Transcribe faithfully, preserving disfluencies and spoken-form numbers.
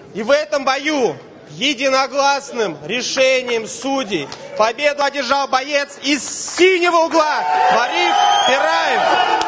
И в этом бою единогласным решением судей победу одержал боец из синего угла Мариф Пираев.